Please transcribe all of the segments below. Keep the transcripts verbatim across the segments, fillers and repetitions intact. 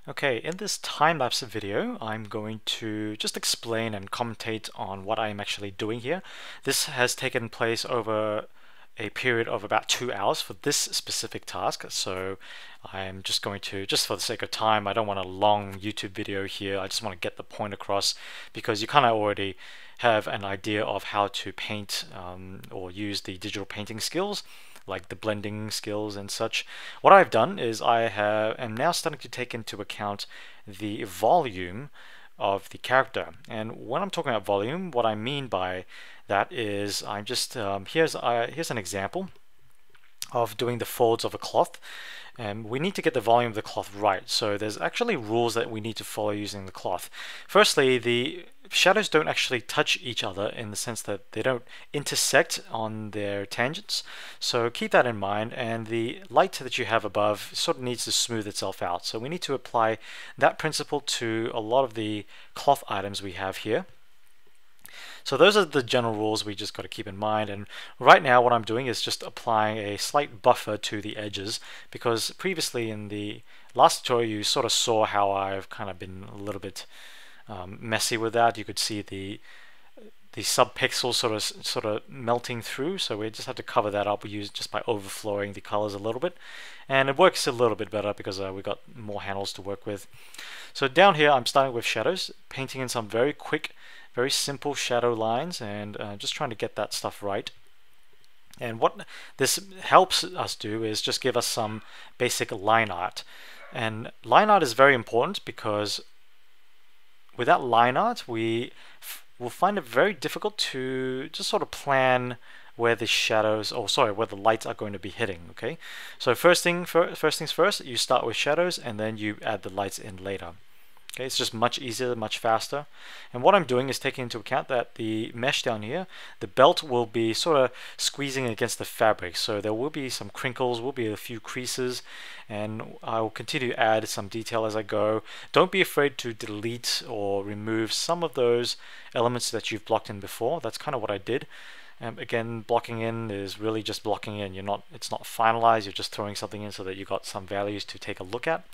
Okay, in this time-lapse video, I'm going to just explain and commentate on what I'm actually doing here. This has taken place over a period of about two hours for this specific task, so I'm just going to, just for the sake of time, I don't want a long YouTube video here, I just want to get the point across because you kind of already have an idea of how to paint um, or use the digital painting skills, like the blending skills and such. What I've done is I have am now starting to take into account the volume of the character. And when I'm talking about volume, what I mean by that is I'm just um, here's uh, here's an example of doing the folds of a cloth, and we need to get the volume of the cloth right. So there's actually rules that we need to follow using the cloth. Firstly, the shadows don't actually touch each other in the sense that they don't intersect on their tangents, so keep that in mind. And the light that you have above sort of needs to smooth itself out, so we need to apply that principle to a lot of the cloth items we have here. So those are the general rules we just got to keep in mind, and right now what I'm doing is just applying a slight buffer to the edges, because previously in the last tutorial you sort of saw how I've kind of been a little bit um, messy with that. You could see the the subpixels sort of sort of melting through, so we just have to cover that up. We use just by overflowing the colors a little bit, and it works a little bit better because uh, we've got more handles to work with. So down here I'm starting with shadows, painting in some very quick, very simple shadow lines, and uh, just trying to get that stuff right. And what this helps us do is just give us some basic line art. And line art is very important because without line art we will find it very difficult to just sort of plan where the shadows, or sorry, where the lights are going to be hitting. Okay, so first thing first things first, you start with shadows and then you add the lights in later. Okay, it's just much easier, much faster. And what I'm doing is taking into account that the mesh down here, the belt will be sort of squeezing against the fabric. So there will be some crinkles, will be a few creases, and I will continue to add some detail as I go. Don't be afraid to delete or remove some of those elements that you've blocked in before. That's kind of what I did. Um, again, blocking in is really just blocking in. You're not, it's not finalized, you're just throwing something in so that you've got some values to take a look at.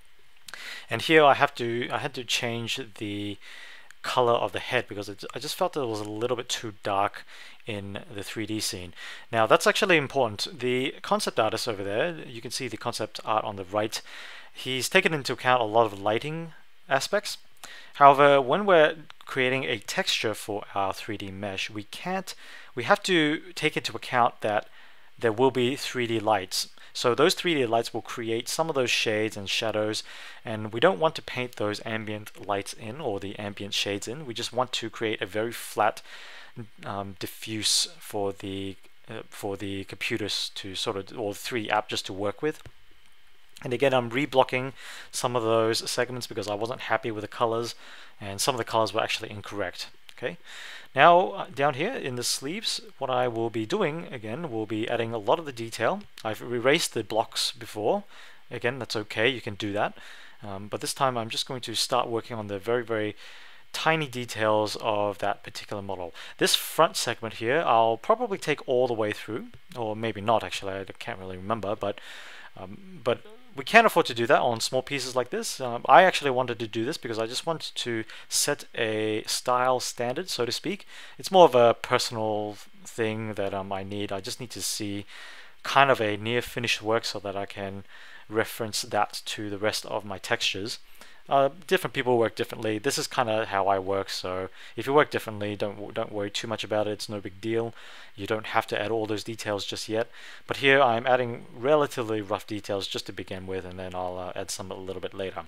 And here I have to I had to change the color of the head because it, I just felt that it was a little bit too dark in the three D scene. Now that's actually important. The concept artist over there, you can see the concept art on the right, he's taken into account a lot of lighting aspects. However, when we're creating a texture for our three D mesh, we can't we have to take into account that there will be three D lights. So those three D lights will create some of those shades and shadows, and we don't want to paint those ambient lights in or the ambient shades in. We just want to create a very flat um, diffuse for the uh, for the computers to sort of, or three D app just to work with. And again, I'm reblocking some of those segments because I wasn't happy with the colors, and some of the colors were actually incorrect. Okay, now uh, down here in the sleeves, what I will be doing again will be adding a lot of the detail. I've erased the blocks before. Again, that's okay, you can do that. Um, but this time I'm just going to start working on the very, very tiny details of that particular model. This front segment here, I'll probably take all the way through, or maybe not actually, I can't really remember, but um, but we can't afford to do that on small pieces like this. Um, I actually wanted to do this because I just wanted to set a style standard, so to speak. It's more of a personal thing that um, I need. I just need to see kind of a near finished work so that I can reference that to the rest of my textures. Uh, different people work differently. This is kind of how I work, so if you work differently, don't don't worry too much about it. It's no big deal. You don't have to add all those details just yet. But here I'm adding relatively rough details just to begin with, and then I'll uh, add some a little bit later.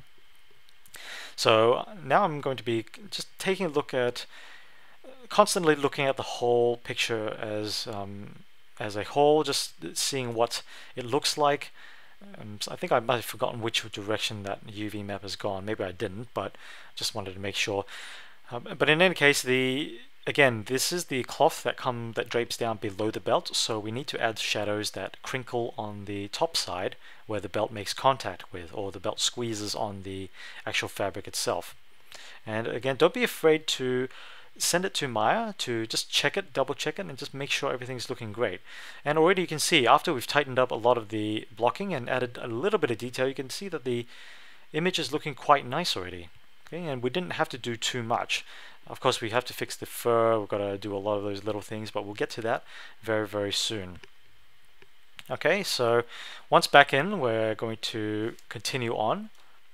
So now I'm going to be just taking a look at, constantly looking at the whole picture as um, as a whole, just seeing what it looks like. Um, so I think I might have forgotten which direction that U V map has gone. Maybe I didn't, but just wanted to make sure. Um, but in any case, the again, this is the cloth that come that drapes down below the belt, so we need to add shadows that crinkle on the top side where the belt makes contact with, or the belt squeezes on the actual fabric itself. And again, don't be afraid to send it to Maya to just check it, double check it, and just make sure everything's looking great. And already you can see, after we've tightened up a lot of the blocking and added a little bit of detail, you can see that the image is looking quite nice already. Okay, and we didn't have to do too much. Of course, we have to fix the fur. We've got to do a lot of those little things, but we'll get to that very, very soon. Okay, so once back in, we're going to continue on.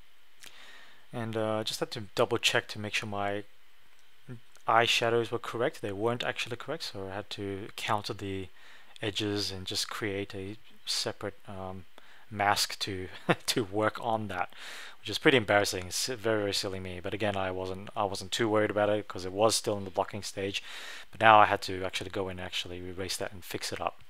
And uh, just had to double check to make sure my eyeshadows were correct. They weren't actually correct, so I had to counter the edges and just create a separate um, mask to to work on that, which is pretty embarrassing. It's very, very silly me. But again, I wasn't I wasn't too worried about it because it was still in the blocking stage. But now I had to actually go in and actually erase that and fix it up.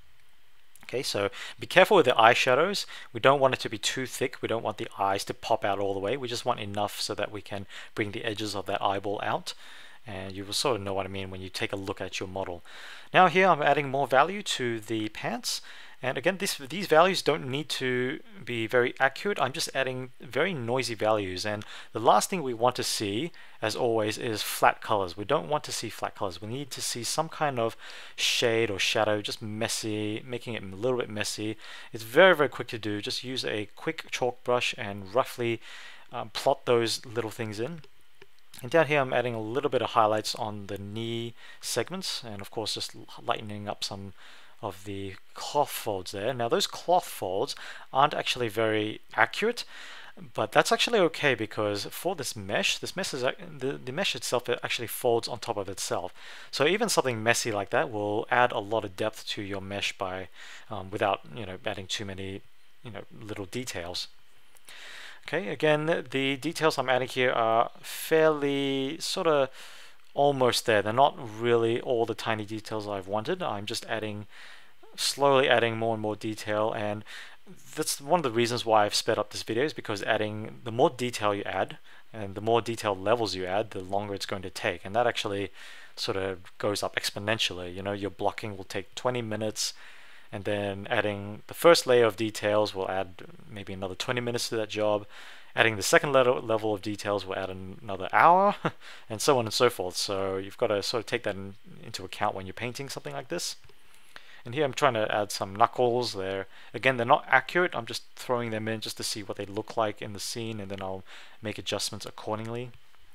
Okay, so be careful with the eyeshadows. We don't want it to be too thick. We don't want the eyes to pop out all the way. We just want enough so that we can bring the edges of that eyeball out. And you will sort of know what I mean when you take a look at your model. Now here I'm adding more value to the pants. And again, this, these values don't need to be very accurate. I'm just adding very noisy values. And the last thing we want to see, as always, is flat colors. We don't want to see flat colors. We need to see some kind of shade or shadow, just messy, making it a little bit messy. It's very, very quick to do. Just use a quick chalk brush and roughly um, plot those little things in. And down here I'm adding a little bit of highlights on the knee segments, and of course just lightening up some of the cloth folds there. Now those cloth folds aren't actually very accurate, but that's actually okay because for this mesh, this mesh is the, the mesh itself, it actually folds on top of itself. So even something messy like that will add a lot of depth to your mesh by um, without you know adding too many you know little details. Okay, again, the details I'm adding here are fairly sort of almost there. They're not really all the tiny details I've wanted. I'm just adding, slowly adding more and more detail, and that's one of the reasons why I've sped up this video, is because adding, the more detail you add and the more detailed levels you add, the longer it's going to take, and that actually sort of goes up exponentially. You know, your blocking will take twenty minutes, and then adding the first layer of details will add maybe another twenty minutes to that job. Adding the second level of details will add another hour, and so on and so forth. So you've got to sort of take that in, into account when you're painting something like this. And here I'm trying to add some knuckles there. Again, they're not accurate. I'm just throwing them in just to see what they look like in the scene, and then I'll make adjustments accordingly.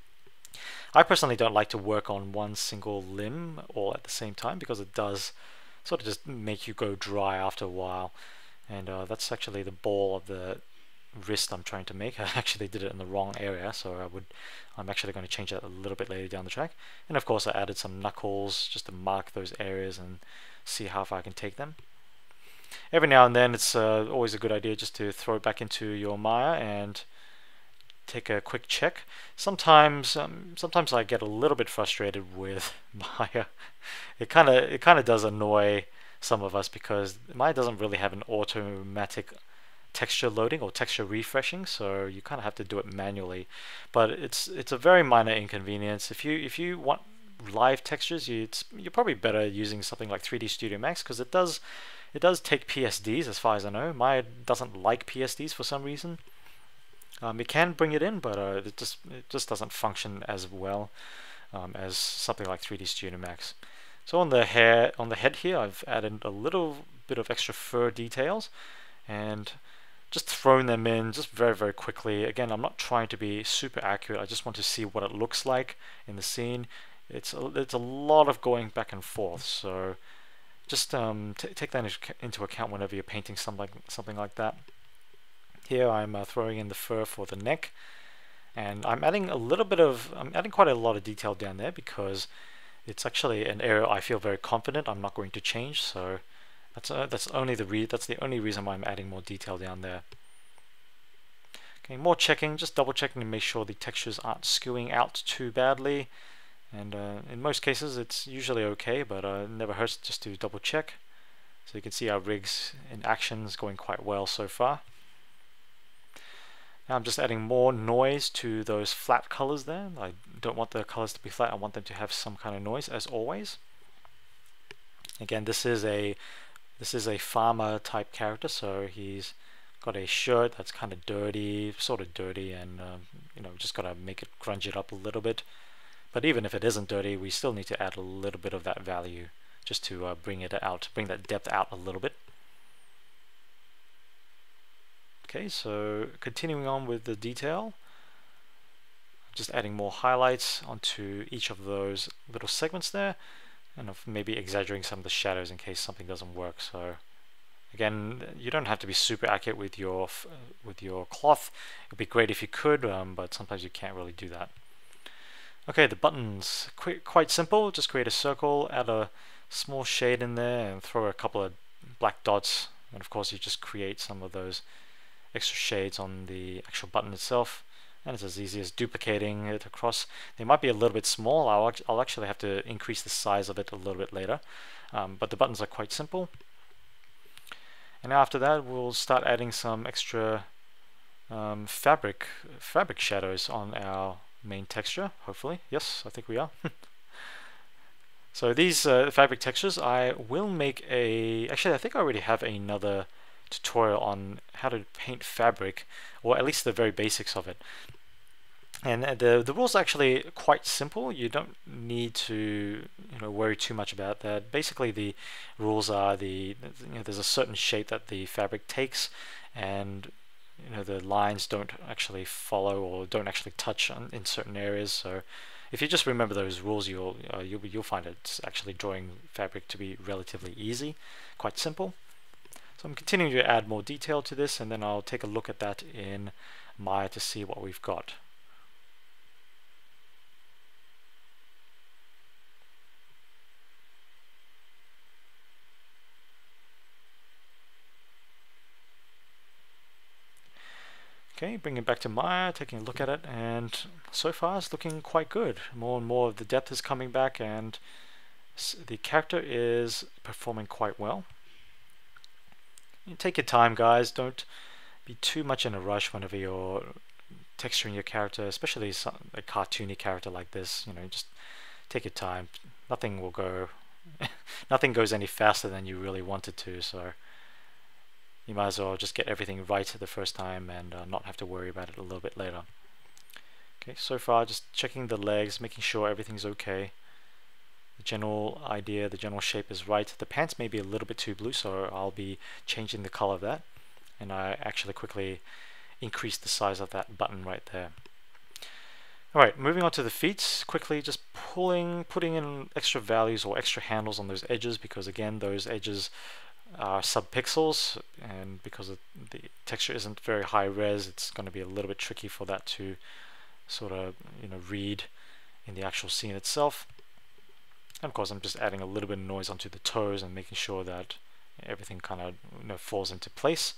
I personally don't like to work on one single limb all at the same time because it does sort of just make you go dry after a while. And uh, that's actually the ball of the wrist I'm trying to make. I actually did it in the wrong area, so I would I'm actually going to change that a little bit later down the track. And of course I added some knuckles just to mark those areas and see how far I can take them. Every now and then it's uh, always a good idea just to throw it back into your Maya and take a quick check. Sometimes um, sometimes I get a little bit frustrated with Maya. It kind of it kind of does annoy some of us because Maya doesn't really have an automatic texture loading or texture refreshing, so you kind of have to do it manually. But it's it's a very minor inconvenience. If you if you want live textures, you, it's, you're probably better using something like three D Studio Max, because it does it does take P S Ds as far as I know. Maya doesn't like P S Ds for some reason. Um, it can bring it in, but uh, it just it just doesn't function as well um, as something like three D Studio Max. So on the hair, on the head here, I've added a little bit of extra fur details and just thrown them in just very very quickly. Again, I'm not trying to be super accurate. I just want to see what it looks like in the scene. It's a, it's a lot of going back and forth, so just um, t take that into account whenever you're painting something something like that. Here I'm uh, throwing in the fur for the neck, and I'm adding a little bit of, I'm adding quite a lot of detail down there because it's actually an area I feel very confident I'm not going to change. So that's uh, that's only the re that's the only reason why I'm adding more detail down there. Okay, more checking, just double checking to make sure the textures aren't skewing out too badly. And uh, in most cases it's usually okay, but uh, it never hurts just to double check. So you can see our rigs in action is going quite well so far. Now I'm just adding more noise to those flat colors there. I don't want the colors to be flat, I want them to have some kind of noise, as always. Again, this is a this is a farmer type character, so he's got a shirt that's kind of dirty, sort of dirty, and uh, you know, just gotta make it grunge it up a little bit. But even if it isn't dirty, we still need to add a little bit of that value just to uh, bring it out, bring that depth out a little bit. Okay, so continuing on with the detail, just adding more highlights onto each of those little segments there, and maybe exaggerating some of the shadows in case something doesn't work. So again, you don't have to be super accurate with your with your cloth. It'd be great if you could, um, but sometimes you can't really do that. Okay, the buttons, quite, quite simple. Just create a circle, add a small shade in there, and throw a couple of black dots. And of course, you just create some of those extra shades on the actual button itself. And it's as easy as duplicating it across. They might be a little bit small. I'll, I'll actually have to increase the size of it a little bit later. Um, but the buttons are quite simple. And after that, we'll start adding some extra um, fabric fabric shadows on our main texture, hopefully. Yes, I think we are. So these uh, fabric textures, I will make a... Actually, I think I already have another tutorial on how to paint fabric, or at least the very basics of it. And the the rules are actually quite simple. You don't need to you know worry too much about that. Basically, the rules are the you know there's a certain shape that the fabric takes, and you know the lines don't actually follow or don't actually touch on, in certain areas. So if you just remember those rules, you'll uh, you'll you'll find it's actually drawing fabric to be relatively easy, quite simple. So I'm continuing to add more detail to this, and then I'll take a look at that in Maya to see what we've got. Okay, bring it back to Maya, taking a look at it, and so far it's looking quite good. More and more of the depth is coming back, and the character is performing quite well. You take your time, guys. Don't be too much in a rush whenever you're texturing your character, especially some, a cartoony character like this. You know, just take your time. Nothing will go, nothing goes any faster than you really want it to. So you might as well just get everything right the first time and uh, not have to worry about it a little bit later. Okay, so far just checking the legs, making sure everything's okay. The general idea, the general shape is right. The pants may be a little bit too blue, so I'll be changing the color of that. And I actually quickly increased the size of that button right there. Alright, moving on to the feet, quickly just pulling, putting in extra values or extra handles on those edges, because again, those edges are sub-pixels, and because the texture isn't very high res, it's going to be a little bit tricky for that to sort of you know read in the actual scene itself. And of course, I'm just adding a little bit of noise onto the toes and making sure that everything kind of you know, falls into place.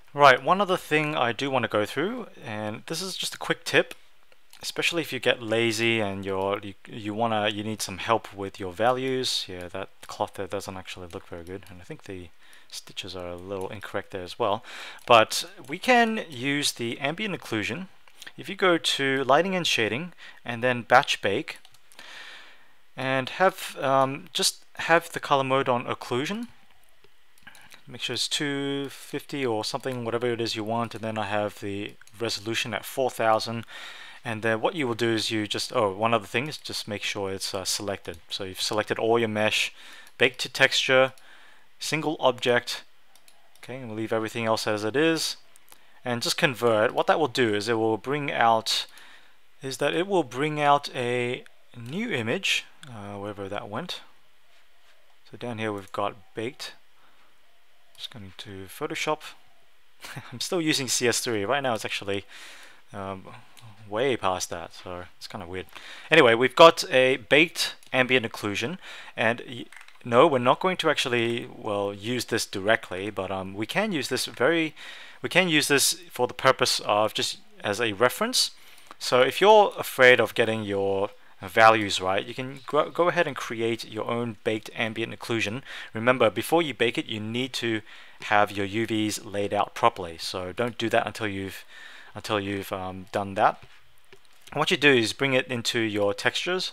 Right, one other thing I do want to go through, and this is just a quick tip, especially if you get lazy and you're you, you wanna you need some help with your values. Yeah, that cloth there doesn't actually look very good, and I think the stitches are a little incorrect there as well. But we can use the ambient occlusion. If you go to lighting and shading and then batch bake and have um, just have the color mode on occlusion, make sure it's two fifty or something, whatever it is you want, and then I have the resolution at four thousand. And then what you will do is you just, oh, one other thing is just make sure it's uh, selected. So you've selected all your mesh, bake to texture, single object, okay, and we'll leave everything else as it is, and just convert. What that will do is it will bring out, is that it will bring out a new image, uh, wherever that went. So down here we've got baked. Just going to Photoshop. I'm still using C S three. Right now it's actually um, way past that, so it's kind of weird. Anyway, we've got a baked ambient occlusion, and no, we're not going to actually, well, use this directly, but um, we can use this very, we can use this for the purpose of just as a reference. So if you're afraid of getting your values right, you can go, go ahead and create your own baked ambient occlusion. Remember, before you bake it, you need to have your U Vs laid out properly. So don't do that until you've until you've um, done that. And what you do is bring it into your textures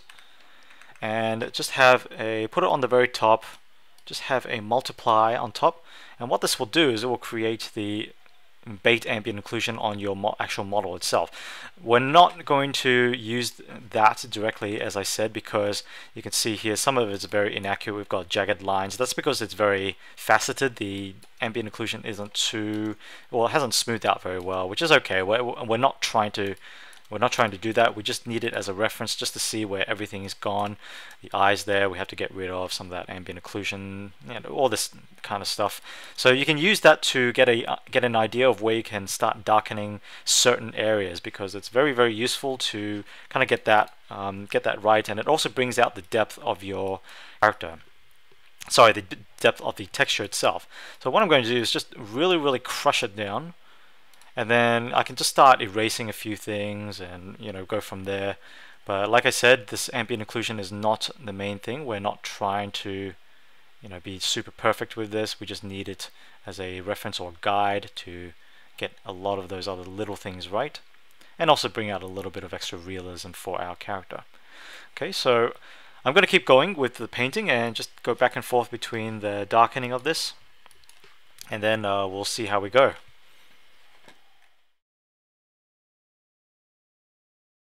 and just have a put it on the very top. Just have a multiply on top, and what this will do is it will create the baked ambient occlusion on your mo actual model itself. We're not going to use that directly, as I said, because you can see here some of it's very inaccurate. We've got jagged lines. That's because it's very faceted. The ambient occlusion isn't too, well, it hasn't smoothed out very well, which is okay. We're, we're not trying to We're not trying to do that. We just need it as a reference just to see where everything is gone. The eyes there, we have to get rid of some of that ambient occlusion, you know, all this kind of stuff. So you can use that to get a uh, get an idea of where you can start darkening certain areas, because it's very very useful to kind of get that um, get that right, and it also brings out the depth of your character. Sorry, the depth of the texture itself. So what I'm going to do is just really really crush it down. And then I can just start erasing a few things and, you know, go from there. But like I said, this ambient occlusion is not the main thing. We're not trying to, you know, be super perfect with this. We just need it as a reference or guide to get a lot of those other little things right, and also bring out a little bit of extra realism for our character. Okay, so I'm going to keep going with the painting and just go back and forth between the darkening of this, and then uh, we'll see how we go.